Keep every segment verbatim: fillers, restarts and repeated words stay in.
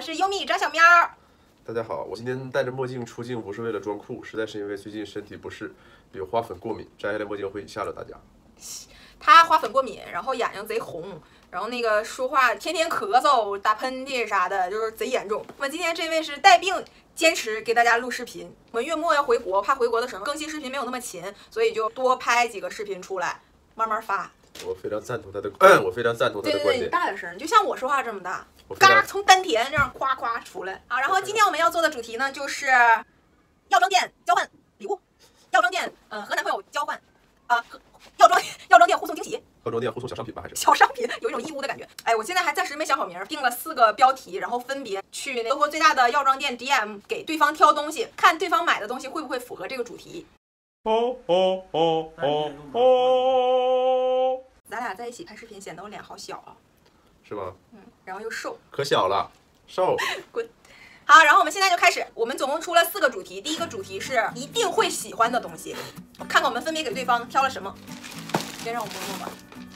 是优米张小喵。 大家好，我今天戴着墨镜出镜不是为了装酷，实在是因为最近身体不适，有花粉过敏，摘下来墨镜会吓着大家。 他花粉过敏，然后眼睛贼红，然后那个说话天天咳嗽、打喷嚏啥的，就是贼严重。我们今天这位是带病坚持给大家录视频。我们月末要回国，怕回国的时候更新视频没有那么勤，所以就多拍几个视频出来，慢慢发。 我非常赞同他的，嗯、我非常赞同他的观点。 对对对，你大点声，就像我说话这么大，嘎从丹田这样夸夸出来啊。然后今天我们要做的主题呢，就是药妆店交换礼物，药妆店呃和男朋友交换啊，和药妆药妆店互送惊喜。 药妆店互送小商品吧，还是小商品，有一种义乌的感觉。哎，我现在还暂时没想好名，定了四个标题，然后分别去德国最大的药妆店 D M 给对方挑东西，看对方买的东西会不会符合这个主题。 哦哦哦哦哦！ 咱俩在一起拍视频显得我脸好小啊， 是吗？ 嗯，然后又瘦， 可小了，瘦。 滚。好，然后我们现在就开始，我们总共出了四个主题。第一个主题是一定会喜欢的东西，看看我们分别给对方挑了什么。先让我摸摸吧。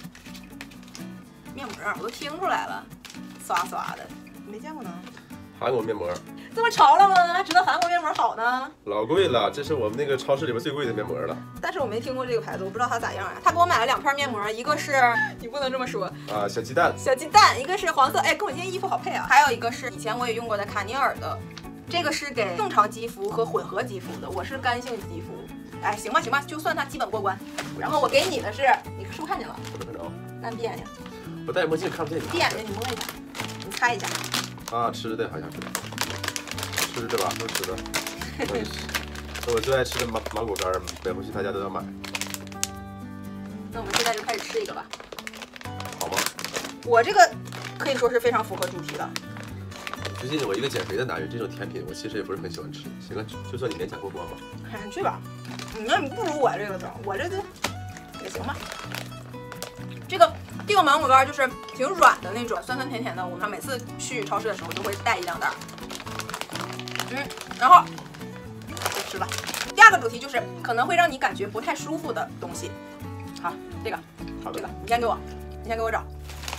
面膜，我都听出来了，刷刷的，没见过呢。 韩国面膜， 这么潮了吗？还知道韩国面膜好呢？ 老贵了，这是我们那个超市里边最贵的面膜了。 但是我没听过这个牌子，我不知道它咋样啊。他给我买了两片面膜，一个是你不能这么说啊，小鸡蛋， 小鸡蛋，一个是黄色，哎，跟我今天衣服好配啊。还有一个是以前我也用过的卡尼尔的，这个是给正常肌肤和混合肌肤的，我是干性肌肤。哎，行吧行吧，就算它基本过关。然后我给你的是，你是不是看见了？ 我没看着。 那你闭眼睛。 我戴墨镜看不见你。 闭眼睛，你摸一下，你猜一下。 啊，吃的好像是。吃的吧，都吃的。我我最爱吃的芒芒果干，每回去他家都要买。 那我们现在就开始吃一个吧。 好吗？ 我这个可以说是非常符合主题的。 最近我一个减肥的男人，这种甜品我其实也不是很喜欢吃。行了，就算你勉强过关吧。 哎，去吧。那你不如我这个整，我这就也行吧。这个这个芒果干就是挺软的那种，酸酸甜甜的。我们每次去超市的时候都会带一两袋。嗯，然后就吃吧。第二个主题就是可能会让你感觉不太舒服的东西。好，这个， 好的， 这个你先给我，你先给我找。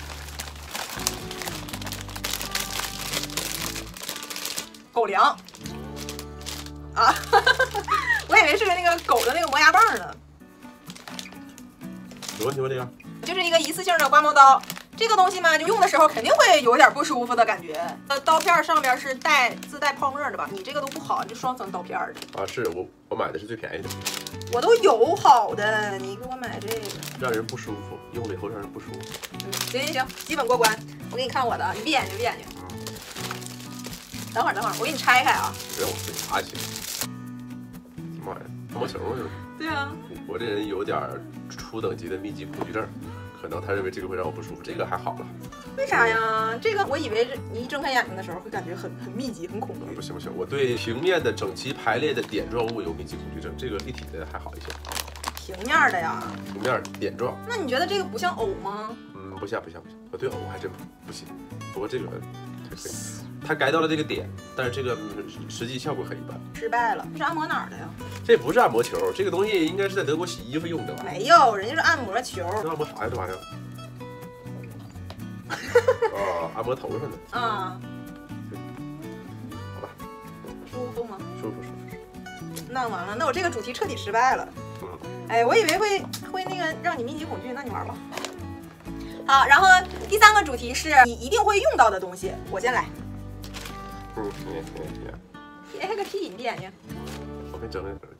狗粮啊，我以为是那个狗的那个磨牙棒呢。 有问题吗？这个就是一个一次性的刮毛刀。这个东西嘛，就用的时候肯定会有点不舒服的感觉。呃，刀片上边是带自带泡沫的吧？你这个都不好，这双层刀片的。 啊，是我我买的是最便宜的。 我都有好的，你给我买这个， 让人不舒服，用了以后让人不舒服。 嗯，行行行，基本过关。我给你看我的，你闭眼睛，闭眼睛。等会儿等会儿，我给你拆开啊。 别让我自己拿去。妈呀，毛球是吧？ 对啊。 我这人有点初等级的密集恐惧症。可能他认为这个会让我不舒服，这个还好了。 为啥呀？这个我以为你一睁开眼睛的时候会感觉很很密集、很恐怖。 不行不行，我对平面的整齐排列的点状物有密集恐惧症，这个立体的还好一些。 平面的呀？ 平面点状。 那你觉得这个不像藕吗？ 嗯，不像不像不像，我对藕还真不不行。不过这个还可以，它改到了这个点，但是这个实际效果很一般。 失败了，这是按摩哪儿的呀？ 这不是按摩球，这个东西应该是在德国洗衣服用的吧？ 没有，人家是按摩球。 这按摩啥呀？这玩意儿？哦，按摩头上的。 啊、 嗯。好吧。 舒服吗？ 舒服舒服。 那完了，那我这个主题彻底失败了。嗯。哎，我以为会会那个让你密集恐惧，那你玩吧。好，然后第三个主题是你一定会用到的东西，我先来。 嗯，你你你。 别个屁，你闭眼睛。 我给你整整。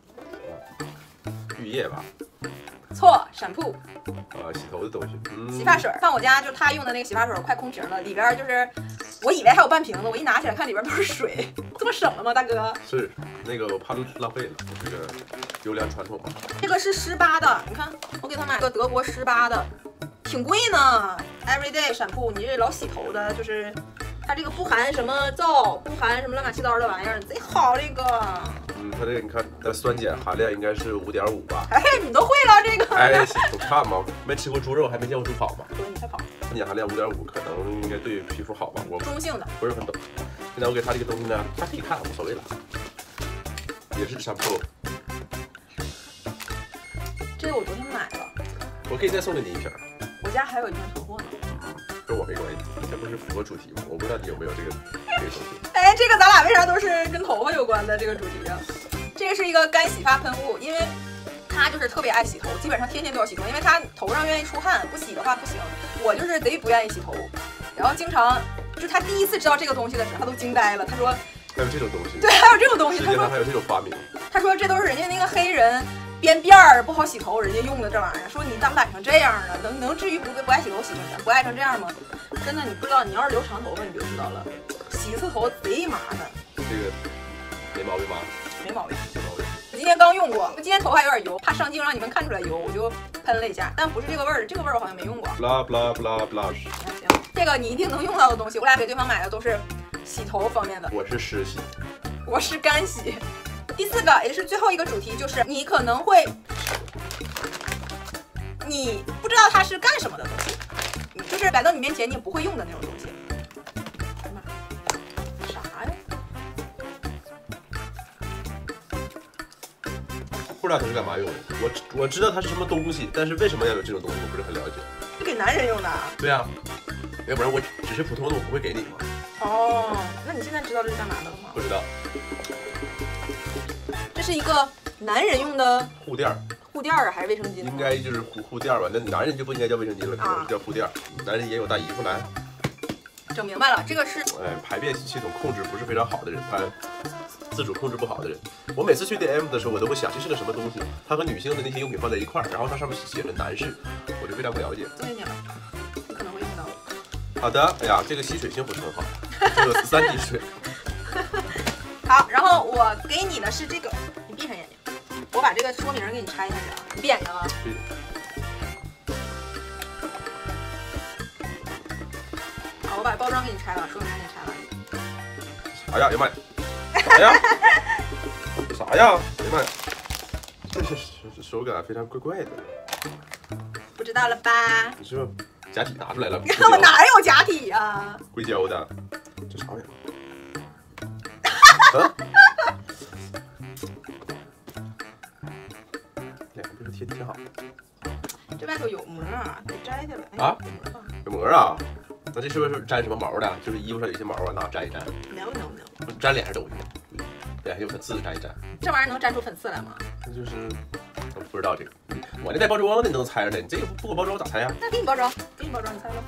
浴液吧。 错，闪瀑。 啊，洗头的东西。嗯。 洗发水，看我家就他用的那个洗发水快空瓶了，里边就是我以为还有半瓶子，我一拿起来看里边都是水，这么省了吗，大哥？ 是，那个我怕浪费了，这个优良传统嘛。 这个是施巴的，你看我给他买个德国施巴的。挺贵呢 ，Everyday 闪瀑，你这老洗头的，就是它这个不含什么皂，不含什么乱七八糟的玩意儿，贼好这个。 嗯，它这个你看，它酸碱含量应该是五点五吧？ 哎，你都会了这个？ 哎，我看嘛，没吃过猪肉，还没见过猪跑嘛。 哥，你才跑。 酸碱含量五点五，可能应该对皮肤好吧？我中性的， 不是很懂。现在我给它这个东西呢，它可以看，无所谓了。也是闪瀑。 这个我昨天买了。 我可以再送给你一瓶。 我家还有一瓶存货呢。 不跟我没关系，这不是符合主题吗？我不知道你有没有这个这个东西。 哎，这个咱俩为啥都是跟头发有关的这个主题啊？这个是一个干洗发喷雾，因为他就是特别爱洗头，基本上天天都要洗头，因为他头上愿意出汗，不洗的话不行。我就是贼不愿意洗头，然后经常就他第一次知道这个东西的时候，他都惊呆了。他说还有这种东西？ 对，还有这种东西。 世界上还有这种发明？ 他说这都是人家那个黑人编辫儿不好洗头，人家用的这玩意儿。说你当染成这样了，能能至于不不爱洗头洗成不爱成这样吗？真的，你不知道，你要是留长头发你就知道了，洗一次头贼麻烦。 这个没毛病吧？ 没毛病。 没毛病。 我今天刚用过，我今天头还有点油，怕上镜让你们看出来油，我就喷了一下，但不是这个味儿，这个味儿我好像没用过。 blah blah blah blah。 行，这个你一定能用到的东西，我俩给对方买的都是洗头方面的。 我是湿洗， 我是干洗。第四个也是最后一个主题，就是你可能会，你不知道它是干什么的东西，就是摆到你面前你也不会用的那种东西。啥呀？ 不知道它是干嘛用的。我我知道它是什么东西，但是为什么要有这种东西，我不是很了解。 是给男人用的。 对啊，要不然我只是普通的，我不会给你吗？ 哦，那你现在知道这是干嘛的了吗？ 不知道。 这是一个男人用的护垫儿， 护垫儿还是卫生巾？ 应该就是护护垫儿吧？那男人就不应该叫卫生巾了，可能叫护垫儿。男人也有带衣服来。 整明白了，这个是哎，排便系统控制不是非常好的人，他自主控制不好的人。我每次去 D M 的时候，我都会想这是个什么东西？它和女性的那些用品放在一块儿，然后它上面写着男士，我就非常不了解。 送给你了，你可能会用到。 好的，哎呀，这个吸水性不是很好，这个三滴水。 好，然后我给你的是这个，你闭上眼睛，我把这个说明给你拆下去啊，你闭眼睛啊。好，我把包装给你拆了，说明给你拆了。 啥呀？哎呀妈呀！啥呀？啥呀？哎呀妈呀！这是手手感非常怪怪的。 不知道了吧？ 你是不是假体拿出来了？ 我哪有假体呀、啊？ 硅胶的，这啥玩意儿？啊？脸上不是贴挺好。 这外头有膜啊，得摘下来。 啊？有膜啊？那这是不是粘什么毛的？就是衣服上有些毛啊，拿粘一粘。 没有没有没有， 粘脸上都行，脸上有粉刺粘一粘。 这玩意儿能粘出粉刺来吗？ 那就是我不知道这个，我这带包装的你都能猜出来，你这个不给我包装我咋猜呀？ 那给你包装，给你包装，你猜吧。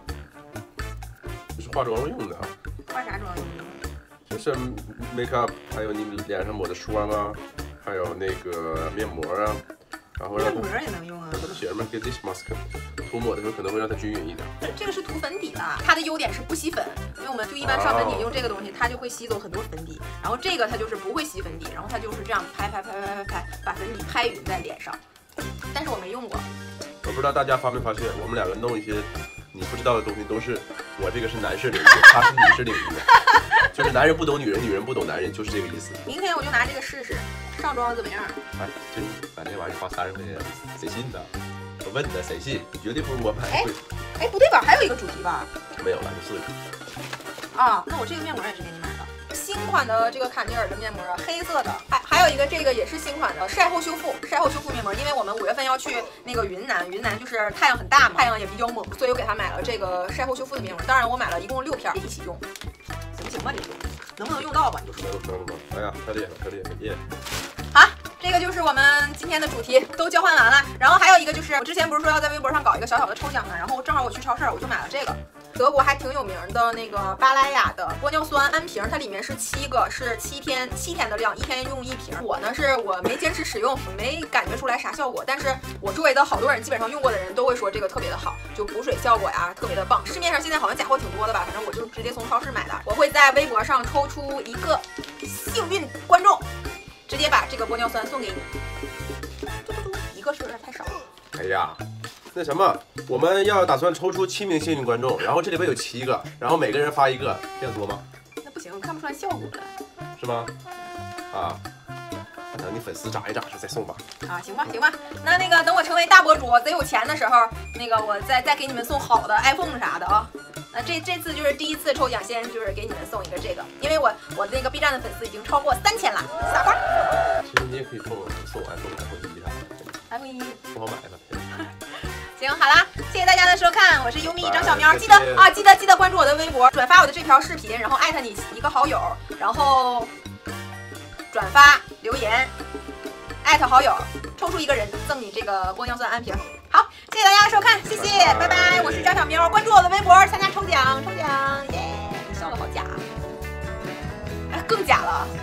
这是化妆用的。 化啥妆用的？ 就是 makeup， 还有你脸上抹的霜啊，还有那个面膜啊，然后让面膜也能用啊。 它们写着嘛 ，get this mask， 涂抹的时候可能会让它均匀一点。 这个是涂粉底的，它的优点是不吸粉，因为我们就一般上粉底用这个东西，它就会吸走很多粉底。然后这个它就是不会吸粉底，然后它就是这样拍拍拍拍拍拍，把粉底拍匀在脸上。但是我没用过。 我不知道大家发没发现，我们两个弄一些你不知道的东西，都是我这个是男士领域，他是女士领域。就是男人不懂女人，女人不懂男人，就是这个意思。 明天我就拿这个试试，上妆怎么样？ 哎，真买这玩意儿花三十块钱，谁信呢？我问呢，谁信？你绝对不如我买。 哎，哎，不对吧？还有一个主题吧？ 没有了，就四个。 啊，那我这个面膜也是给你买的。新款的这个坎地尔的面膜，黑色的，还还有一个这个也是新款的晒后修复晒后修复面膜，因为我们五月份要去那个云南，云南就是太阳很大嘛，太阳也比较猛，所以我给他买了这个晒后修复的面膜。当然我买了一共六片一起用，行不行吧？这个能不能用到吧？你就说。 能能能，哎呀，太厉害了，太厉害了，耶！ 好，这个就是我们今天的主题都交换完了。然后还有一个就是我之前不是说要在微博上搞一个小小的抽奖呢，然后正好我去超市我就买了这个。德国还挺有名的那个巴拉雅的玻尿酸安瓶，它里面是七个，是七天七天的量，一天用一瓶。我呢是我没坚持使用，没感觉出来啥效果，但是我周围的好多人基本上用过的人都会说这个特别的好，就补水效果呀特别的棒。市面上现在好像假货挺多的吧，反正我就直接从超市买的。我会在微博上抽出一个幸运观众，直接把这个玻尿酸送给你。嘟嘟嘟，一个是有点太少了。 哎呀。那什么，我们要打算抽出七名幸运观众，然后这里边有七个，然后每个人发一个，这样多吗？ 那不行，看不出来效果了， 是吗？啊，等你粉丝涨一涨再送吧。 啊，行吧，行吧，那那个等我成为大博主，贼有钱的时候，那个我再再给你们送好的 iPhone 啥的啊。那这这次就是第一次抽奖，先就是给你们送一个这个，因为我我那个 B 站的粉丝已经超过三千了，撒花。 其实你也可以送送 iPhone、iPhone 一啥的 ，iPhone 一不好买了。 行，好啦，谢谢大家的收看，我是优米张小喵， 再记得见啊，记得记得关注我的微博，转发我的这条视频，然后艾特你一个好友，然后转发留言，艾特好友，抽出一个人赠你这个玻尿酸安瓶。好，谢谢大家的收看，谢谢，拜拜， 拜拜我是张小喵，关注我的微博，参加抽奖，抽奖，耶！你笑的好假，哎，更假了。